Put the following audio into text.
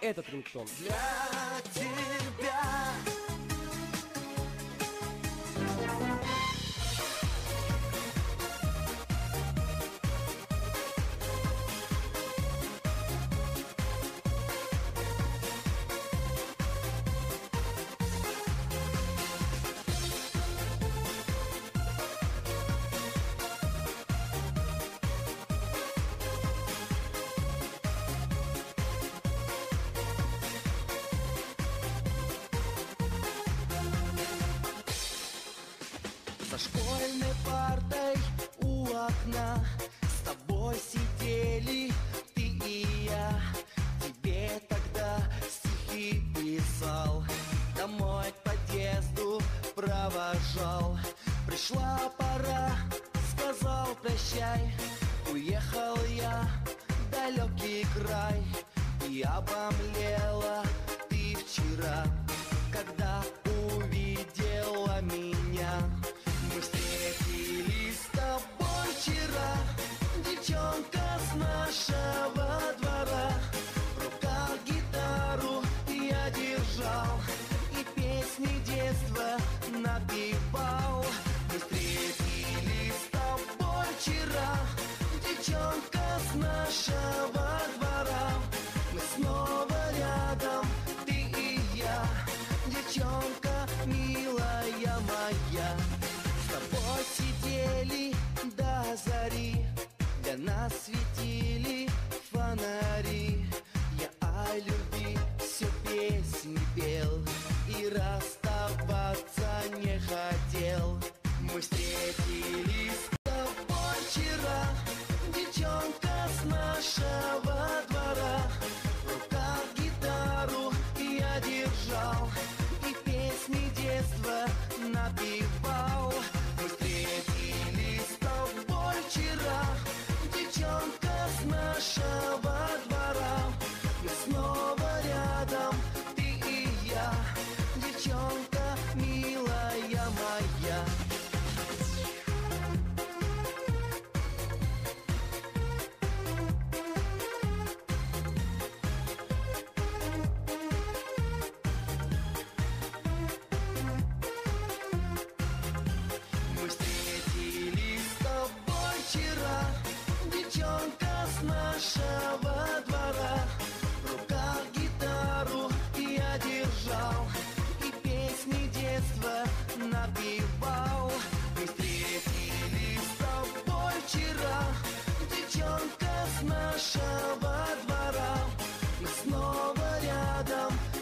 этот рингтон. Для тебя. За школьной партой у окна с тобой сидели ты и я. Тебе тогда стихи писал, домой к подъезду провожал. Пришла пора, сказал прощай. Уехал я в далекий край. И обомлела ты вчера, когда увидела меня. Мы встретились с тобой вчера, девчонка с нашего двора. В руках гитару я держал и песни детства напевал. Мы встретились с тобой вчера, девчонка с нашего двора. Мы снова рядом, ты и я, девчонка милая моя. С тобой сидели до зари, для нас светили фонари. Я о любви все песни пел и расставаться не хотел. Мы встретились с тобой вчера, девчонка с нашего двора. В руках гитару я держал и песни детства напевал. Мы встретились с тобой вчера, девчонка с нашего двора. Мы снова рядом, ты и я, девчонка милая моя. Мы встретились с тобой вчера, девчонка с нашего двора. В руках гитару я держал и песни детства напевал. Мы встретились с тобой вчера, девчонка с нашего двора. Мы снова рядом,